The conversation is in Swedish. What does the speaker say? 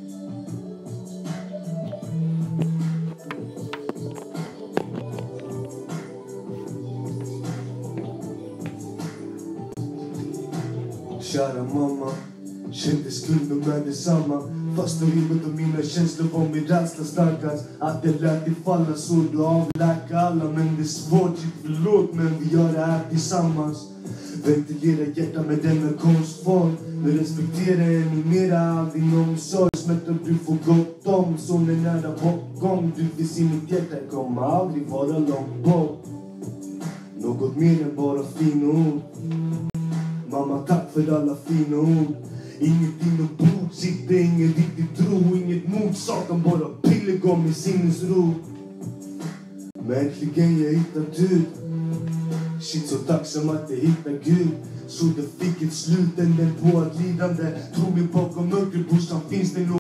Kära mamma, kände skulden med detsamma. Fast rymmet och mina känslor var min rädsla starkast. Att jag lät dig falla så du avläka alla. Men det är svårt, förlåt, men vi gör det här tillsammans. Ventilera hjärta med denna konstform. Men respektera ännu mera all din omsorg. Smärta du får gott om. Sonen är nära bortgång. Du finns i mitt hjärta, kommer aldrig vara långt bort. Något mer än bara fina ord. Mamma, tack för alla fina ord. Inget inombords, sitter ingen riktigt tro. Inget mot saken, bara pillegång med sinnesro. Men äntligen jag hittat ut. Shit, så tacksam att jag hittar Gud. Så det fick ett slut, änden på ett lidande. Tror mig bakom mörker, brorsan finns det nog.